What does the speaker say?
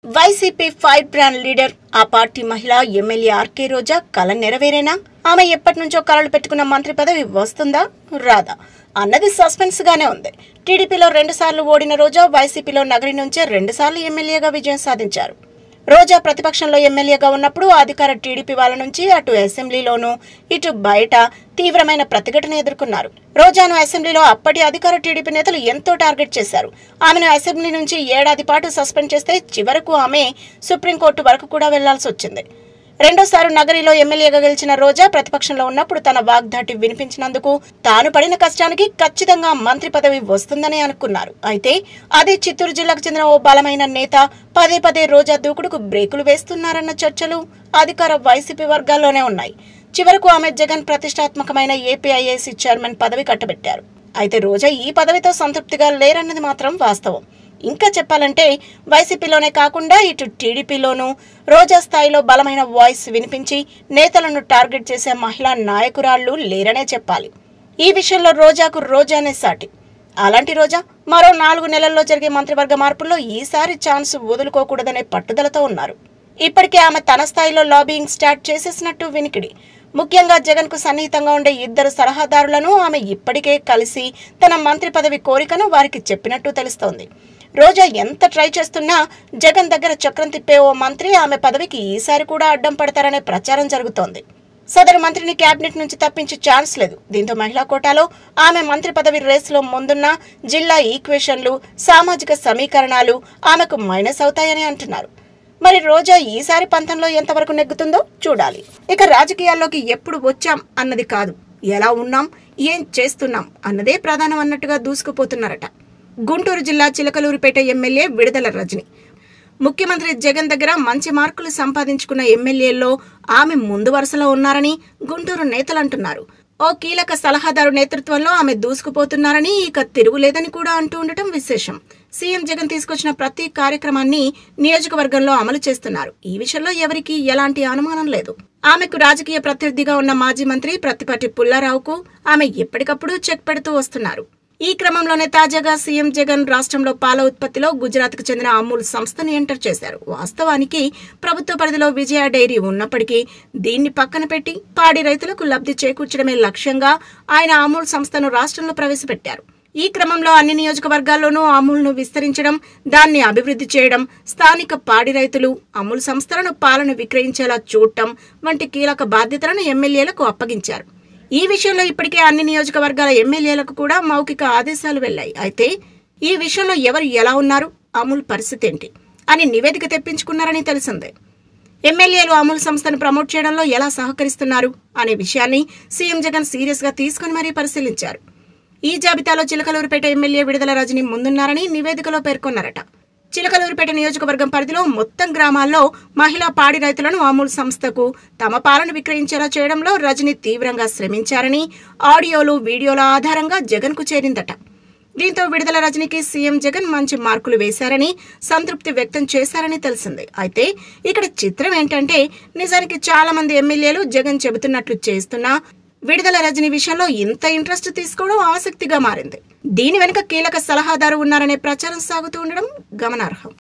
YCP fire brand leader ఆ party మహిళ MLA RK Roja కల నెరవేరేనా? ఆమె ఎప్పటి నుంచో కలలు పెట్టుకున్న మంత్రి పదవి వస్తుందా రాదా అన్నది సస్పెన్స్ గానే ఉంది. టీడీపీలో 2 సార్లు ఓడిన రోజా వైసీపీలో నగరి నుంచే 2 సార్లు ఎమ్మెల్యేగా విజయం సాధించారు. రోజా ప్రతిపక్షంలో ఎమ్మెల్యేగా ఉన్నప్పుడు అధికార టీడీపీ వాళ్ళ నుంచి అటు అసెంబ్లీలోనూ ఇటు బయట తీవ్రమైన ప్రతిఘటన ఎదుర్కొన్నారు. రోజాను అసెంబ్లీలో అప్పటి అధికార టీడీపీ నేతలు ఎంతో టార్గెట్ చేశారు. ఆమెను అసెంబ్లీ నుంచి ఏడాది పాటు సస్పెండ్ చేస్తే చివరకు ఆమె సుప్రీంకోర్టు వరకు కూడా వెళ్లాల్సి వచ్చింది. రెండోసారి నగరిలో ఎమ్మెల్యేగా గెలిచిన రోజా ప్రతిపక్షంలో ఉన్నప్పుడు తన వాగ్దాటి వినిపించినందుకు తాను పడిన కష్టానికి ఖచ్చితంగా మంత్రి పదవి వస్తుందని అనుకున్నారు. అయితే అదే చిత్తూరు జిల్లాకు చెందిన ఓ బలమైన నేత పదే పదే రోజా దూకుడుకు బ్రేకులు వేస్తున్నారన్న చర్చలు అధికార వైసీపీ వర్గాల్లోనే ఉన్నాయి. చివరకు ఆమె జగన్ ప్రతిష్టాత్మకమైన ఏపీఐఏసీ చైర్మన్ పదవి కట్టబెట్టారు. అయితే రోజా ఈ పదవితో సంతృప్తిగా లేరన్నది మాత్రం వాస్తవం. ఇంకా చెప్పాలంటే వైసీపీలోనే కాకుండా ఇటు టీడీపీలోనూ రోజా స్థాయిలో బలమైన వాయిస్ వినిపించి నేతలను టార్గెట్ చేసే మహిళా నాయకురాళ్లు లేరనే చెప్పాలి. ఈ విషయంలో రోజానే సాటి. అలాంటి రోజా మరో 4 నెలల్లో జరిగే మంత్రివర్గ మార్పుల్లో ఈసారి ఛాన్స్ వదులుకోకూడదనే పట్టుదలతో ఉన్నారు. ఇప్పటికే ఆమె తన స్థాయిలో లాబియింగ్ స్టార్ట్ చేసేసినట్టు వినికిడి. ముఖ్యంగా జగన్ కు సన్నిహితంగా ఉండే 2 సలహాదారులను ఆమె ఇప్పటికే కలిసి తన మంత్రి పదవి కోరికను వారికి చెప్పినట్టు తెలుస్తోంది. రోజా ఎంత ట్రై చేస్తున్నా జగన్ దగ్గర చక్రం తిప్పే ఓ మంత్రి ఆమె పదవికి ఈసారి కూడా అడ్డం పడతారనే ప్రచారం జరుగుతోంది. సదరు మంత్రిని కేబినెట్ నుంచి తప్పించే ఛాన్స్ లేదు. దీంతో మహిళా కోటాలో ఆమె మంత్రి పదవి రేసులో ముందున్న జిల్లా ఈక్వేషన్లు, సామాజిక సమీకరణాలు ఆమెకు మైనస్ అవుతాయని అంటున్నారు. మరి రోజా ఈసారి పంతంలో ఎంతవరకు నెగ్గుతుందో చూడాలి. ఇక రాజకీయాల్లోకి ఎప్పుడు వచ్చాం అన్నది కాదు, ఎలా ఉన్నాం, ఏం చేస్తున్నాం అన్నదే ప్రధానం అన్నట్టుగా దూసుకుపోతున్నారట. గుంటూరు జిల్లా చిలకలూరిపేట ఎమ్మెల్యే విడుదల రజని. ముఖ్యమంత్రి జగన్ దగ్గర మంచి మార్కులు సంపాదించుకున్న ఎమ్మెల్యేల్లో ఆమె ముందు వరుసలో ఉన్నారని గుంటూరు నేతలు అంటున్నారు. ఓ కీలక సలహాదారు నేతృత్వంలో ఆమె దూసుకుపోతున్నారని, ఇక తిరుగులేదని కూడా అంటూ ఉండటం విశేషం. సీఎం జగన్ తీసుకొచ్చిన ప్రతి కార్యక్రమాన్ని నియోజకవర్గంలో అమలు చేస్తున్నారు. ఈ విషయంలో ఎవరికీ ఎలాంటి అనుమానం లేదు. ఆమెకు రాజకీయ ప్రత్యర్థిగా ఉన్న మాజీ మంత్రి ప్రత్తిపాటి పుల్లారావుకు ఆమె ఎప్పటికప్పుడు చెక్ పెడుతూ వస్తున్నారు. ఈ క్రమంలోనే తాజాగా సీఎం జగన్ రాష్ట్రంలో పాల ఉత్పత్తిలో గుజరాత్ కు చెందిన అమూల్ సంస్థను ఎంటర్ చేశారు. వాస్తవానికి ప్రభుత్వ పరిధిలో విజయ డైరీ ఉన్నప్పటికీ దీన్ని పక్కన పెట్టి పాడి రైతులకు లబ్ధి చేకూర్చడమే లక్ష్యంగా ఆయన అమూల్ సంస్థను రాష్ట్రంలో ప్రవేశపెట్టారు. ఈ క్రమంలో అన్ని నియోజకవర్గాల్లోనూ అమూల్ను విస్తరించడం, దాన్ని అభివృద్ధి చేయడం, స్థానిక పాడి రైతులు అమూల్ సంస్థలను పాలను విక్రయించేలా చూడటం వంటి కీలక బాధ్యతలను ఎమ్మెల్యేలకు అప్పగించారు. ఈ విషయంలో ఇప్పటికే అన్ని నియోజకవర్గాల ఎమ్మెల్యేలకు కూడా మౌఖిక ఆదేశాలు వెళ్లాయి. అయితే ఈ విషయంలో ఎవరు ఎలా ఉన్నారు, అమూల్ పరిస్థితి ఏంటి అని నివేదిక తెప్పించుకున్నారని తెలిసిందే. ఎమ్మెల్యేలు అమూల్ సంస్థను ప్రమోట్ చేయడంలో ఎలా సహకరిస్తున్నారు అనే విషయాన్ని సీఎం జగన్ సీరియస్ గా తీసుకుని మరీ పరిశీలించారు. ఈ జాబితాలో చిలకలూరిపేట ఎమ్మెల్యే విడుదల రజని ముందున్నారని నివేదికలో పేర్కొన్నారట. చిలకలూరిపేట నియోజకవర్గం పరిధిలో మొత్తం గ్రామాల్లో మహిళా పాడి రైతులను అమూల్ సంస్థకు తమ పాలను విక్రయించేలా చేయడంలో రజని తీవ్రంగా శ్రమించారని ఆడియోలు, వీడియోల ఆధారంగా జగన్ కు చేరిందట. దీంతో విడుదల రజనికి సీఎం జగన్ మంచి మార్కులు వేశారని, సంతృప్తి వ్యక్తం చేశారని తెలిసింది. అయితే ఇక్కడ చిత్రం ఏంటంటే నిజానికి చాలా మంది ఎమ్మెల్యేలు జగన్ చెబుతున్నట్లు చేస్తున్నా విడుదల రజని విషయంలో ఇంత ఇంట్రెస్ట్ తీసుకోవడం ఆసక్తిగా మారింది. దీని వెనుక కీలక సలహాదారు ఉన్నారనే ప్రచారం సాగుతూ ఉండడం గమనార్హం.